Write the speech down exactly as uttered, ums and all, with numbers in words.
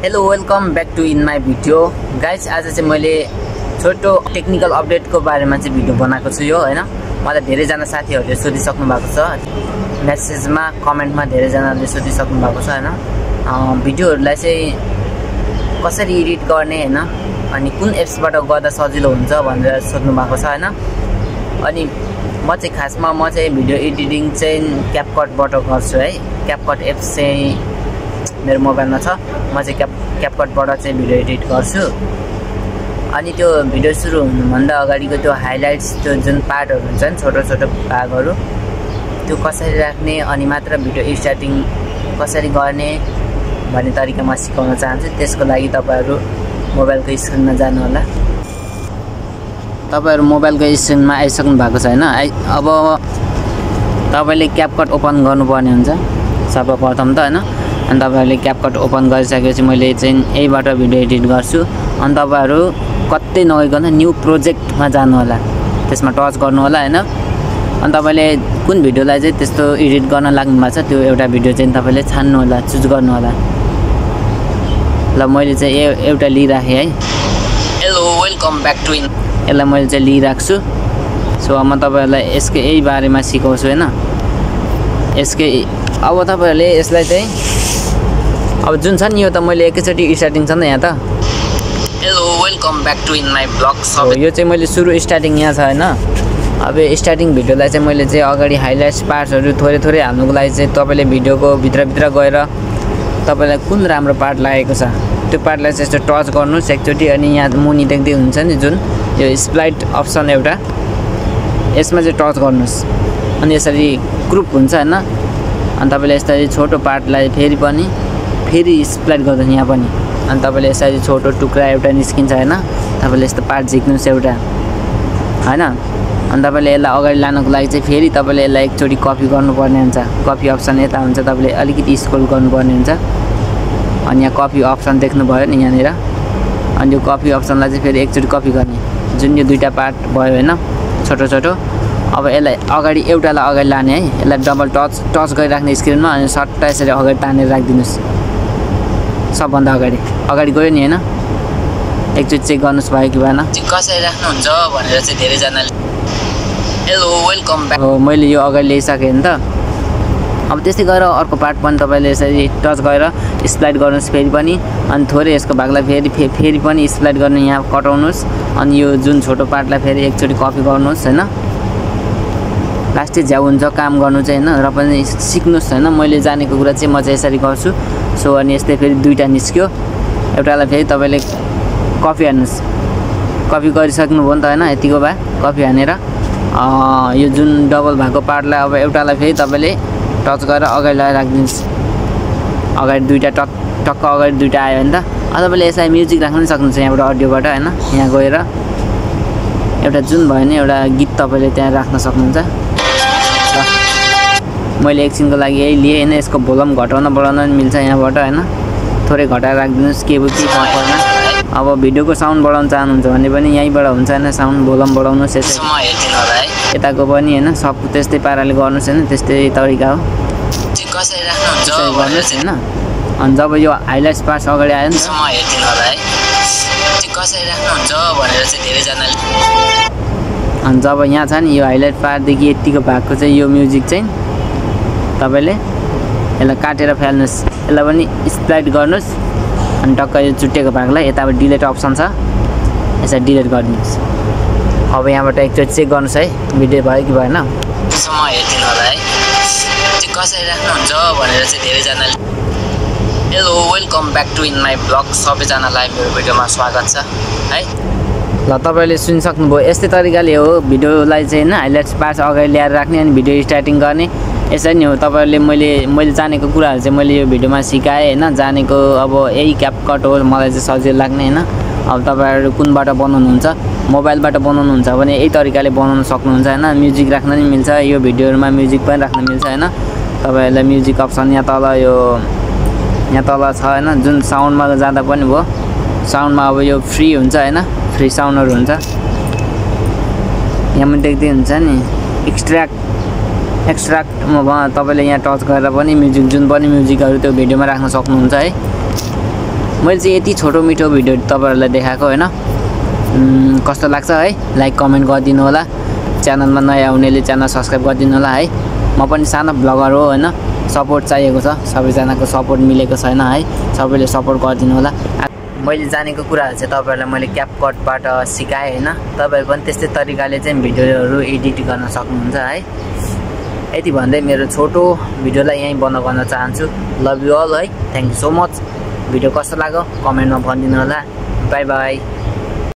Hello welcome back to in my video guys. आज चाहिँ मैले छोटो टेक्निकल अपडेटको बारेमा चाहिँ भिडियो बनाएको छु यो हैन। मलाई धेरैजना साथीहरूले सोधिसक्नु भएको छ, मेसेजमा कमेन्टमा धेरैजनाले सोधिसक्नु भएको छ हैन। भिडियोहरूलाई चाहिँ कसरी एडिट गर्ने हैन, अनि कुन एप्सबाट गर्दा सजिलो हुन्छ भनेर सोध्नु भएको छ हैन। अनि म चाहिँ खासमा म चाहिँ भिडियो एडिटिङ चाहिँ क्यापकटबाट गर्छु है। क्यापकट एप्स चाहिँ मेरो मोबाइलमा छ। म चाहिँ क्याप क्यापकटबाट चाहिँ भिडियो एडिट गर्छु। अनि त्यो भिडियो सुरु हुनुभन्दा अगाडिको त्यो हाइलाइट्स, त्यो जुन पार्टहरू हुन्छ नि छोटो छोटो भागहरू, त्यो कसरी राख्ने अनि मात्र भिडियो स्टार्टिङ कसरी गर्ने भन्ने तरिका म सिकाउन चाहन्छु। त्यसको लागि तपाईँहरू मोबाइलको स्क्रिनमा जानु होला। तपाईँहरू मोबाइलको स्क्रिनमा आइसक्नु भएको छ हैन। आइ अब तपाईँले क्यापकट ओपन गर्नुपर्ने हुन्छ सर्वप्रथम त हैन। अनि तपाईँहरूले क्यापकट ओपन गरिसकेपछि मैले चाहिँ यहीबाट भिडियो एडिट गर्छु। अनि तपाईँहरू कतै नगइकन न्यू प्रोजेक्टमा जानु होला, त्यसमा टच गर्नु होला हैन। अनि तपाईँले कुन भिडियोलाई चाहिँ त्यस्तो एडिट गर्न लाग्नु भएको छ त्यो एउटा भिडियो चाहिँ तपाईँले छान्नु होला, चुज गर्नु होला। ल मैले चाहिँ एउटा लिइराखेँ है। Hello welcome back to in, यसलाई मैले चाहिँ लिइराख्छु छु। सो म तपाईँहरूलाई यसकै यही बारेमा सिकाउँछु हैन। यसकै अब तपाईँहरूले यसलाई चाहिँ अब जुन छ नि यो त मैले एकैचोटि स्टार्टिङ छ नि यहाँ त। Hello welcome back to in my blog. सब यो चाहिँ मैले सुरु स्टार्टिङ यहाँ छ हैन। अब स्टार्टिङ भिडियोलाई चाहिँ मैले चाहिँ अगाडि हाइलाइट्स पार्ट्सहरू थोरै थोरै हाल्नुको लागि चाहिँ तपाईँले भिडियोको भित्रभित्र गएर तपाईँलाई कुन राम्रो पार्ट लागेको छ त्यो पार्टलाई चाहिँ यस्तो टच गर्नुहोस् एकचोटि। अनि यहाँ मुनि देख्दै हुन्छ नि जुन यो स्प्लाइट अप्सन एउटा, यसमा चाहिँ टच गर्नुहोस्। अनि यसरी ग्रुप हुन्छ हैन। अनि तपाईँले यसरी छोटो पार्टलाई फेरि पनि फेरि स्प्लाइट गर्दा यहाँ पनि, अनि तपाईँले यसरी छोटो टुक्रा एउटा निस्किन्छ हैन। तपाईँले यस्तो पार्ट झिक्नुहोस् एउटा हैन। अनि तपाईँले यसलाई अगाडि लानको लागि चाहिँ फेरि तपाईँले यसलाई एकचोटि कपी गर्नुपर्ने हुन्छ। कपी अप्सन यता हुन्छ, तपाईँले अलिकति स्क्रोल गर्नुपर्ने हुन्छ। अनि यहाँ कपी अप्सन देख्नुभयो नि यहाँनिर। अनि यो कपी अप्सनलाई चाहिँ फेरि एकचोटि कपी गर्ने, जुन यो दुईवटा पार्ट भयो हैन छोटो छोटो। अब यसलाई अगाडि एउटालाई अगाडि लाने है। यसलाई डबल टच टच गरिराख्ने स्क्रिनमा, अनि सट्टा यसरी अगाडि तानेर राखिदिनुहोस्। सबभन्दा अगाडि अगाडि गयो नि हैन। एकचोटि चेक गर्नुहोस् भयो कि भएन, कसरी राख्नुहुन्छ भनेर चाहिँ धेरैजनाले। Hello welcome back. हो मैले यो अगाडि ल्याइसकेँ नि त। अब त्यस्तै गरेर अर्को पार्ट पनि तपाईँले यसरी टच गरेर स्प्लाइट गर्नुहोस् फेरि पनि। अनि थोरै यसको भागलाई फेरि फे फेरि पनि स्प्लाइट गर्नु, यहाँ कटाउनुहोस्। अनि यो जुन छोटो पार्टलाई फेरि एकचोटि कपी गर्नुहोस् हैन। लास्टै झ्याउ हुन्छ काम गर्नु चाहिँ हैन, र पनि सिक्नुहोस् हैन। मैले जानेको कुरा चाहिँ म चाहिँ यसरी गर्छु। सो अनि यस्तै फेरि दुईवटा निस्क्यो, एउटालाई फेरि तपाईँले कपी हान्नुहोस्। कपी गरिसक्नुभयो नि त हैन, यतिको भए कपी हानेर यो जुन डबल भएको पार्टलाई अब एउटालाई फेरि तपाईँले टच गरेर अगाडि लगाएर राखिदिनुहोस्। अगाडि दुईवटा टक टक्क अगाडि दुईवटा आयो भने त। अब तपाईँले यसलाई म्युजिक राख्न पनि सक्नुहुन्छ यहाँबाट अडियोबाट हैन। यहाँ गएर एउटा जुन भयो नि एउटा गीत तपाईँले त्यहाँ राख्न सक्नुहुन्छ। मैले एकछिनको लागि यही लिएँ हैन। यसको भोल्युम घटाउन बढाउन पनि मिल्छ यहाँबाट हैन। थोरै घटाएर राखिदिनुहोस्, के के पर्दैन। अब भिडियोको साउन्ड बढाउन चाहनुहुन्छ भने पनि यहीँबाट हुन्छ हैन। साउन्ड भोल्युम बढाउनुहोस् यसरी, यताको पनि हैन। सब त्यस्तै पाराले गर्नुहोस् हैन, त्यस्तै तरिका हो कसरी राख्नुहुन्छ गर्नुहोस् हैन। अनि जब यो हाइलाइट्स पार्ट्स अगाडि आयो नि कसरी राख्नुहुन्छ भनेर चाहिँ धेरैजनाले। अनि जब यहाँ छ नि यो हाइलाइट पार्टदेखि यतिको भागको चाहिँ यो म्युजिक चाहिँ तपाईँले यसलाई काटेर फाल्नुहोस्। यसलाई पनि स्प्लाइट गर्नुहोस्। अनि टक्क यो चुट्टेको भागलाई यताबाट डिलिट अप्सन छ, यसलाई डिलिट गरिदिनुहोस्। अब यहाँबाट एकचोटि चेक गर्नुहोस् है भिडियो भयो कि भएन। त्यसमा हेरिदिनु होला है कसरी राख्नुहुन्छ भनेर चाहिँ धेरैजनाले। Hello welcome back to in my blog. सबैजनालाई मेरो भिडियोमा स्वागत छ है। ल तपाईँले सुनिसक्नुभयो, यस्तै तरिकाले हो भिडियोलाई चाहिँ होइन हाइलाइट्स पार्ट्स अगाडि ल्याएर राख्ने अनि भिडियो स्टार्टिङ गर्ने। यसरी नै हो तपाईँहरूले मैले मैले जानेको कुराहरू चाहिँ मैले यो भिडियोमा सिकाएँ हैन। जानेको अब यही क्यापकट हो मलाई चाहिँ सजिलो लाग्ने हैन। अब तपाईँहरू कुनबाट बनाउनुहुन्छ, मोबाइलबाट बनाउनुहुन्छ भने यही तरिकाले बनाउन सक्नुहुन्छ हैन। म्युजिक राख्न पनि मिल्छ, यो भिडियोहरूमा म्युजिक पनि राख्न मिल्छ हैन। तपाईँहरूलाई म्युजिक अप्सन यहाँ तल यो यहाँ तल छ हैन। जुन साउन्डमा जाँदा पनि भयो, साउन्डमा अब यो फ्री हुन्छ हैन, फ्री साउन्डहरू हुन्छ। यहाँ पनि देख्दै हुन्छ नि एक्सट्र्याक्ट एक्सट्र्याक्टमा तपाईँले यहाँ टच गरेर पनि म्युजिक जुन पनि म्युजिकहरू त्यो भिडियोमा राख्न सक्नुहुन्छ है। मैले चाहिँ यति छोटो मिठो भिडियो तपाईहरुलाई देखाएको हैन। कस्तो लाग्छ है लाइक कमेन्ट गरिदिनु होला। च्यानलमा नयाँ हुनेले च्यानल सब्स्क्राइब गरिदिनु होला है। म पनि सानो ब्लगर हो हैन, सपोर्ट चाहिएको छ, सबैजनाको सपोर्ट मिलेको छैन है, सबैले सपोर्ट गरिदिनु होला। मैले जानेको कुराहरु चाहिँ तपाईहरुलाई मैले क्यापकटबाट सिकाएँ हैन। तपाईहरु पनि त्यस्तै तरिकाले चाहिँ भिडियोहरु एडिट गर्न सक्नुहुन्छ है। यति भन्दै मेरो छोटो भिडियोलाई यही बन्द गर्न चाहन्छु। लभ यु अल है, thank you so much. Video कस्तो लाग्यो कमेन्टमा भनिदिनु होला। Bye by.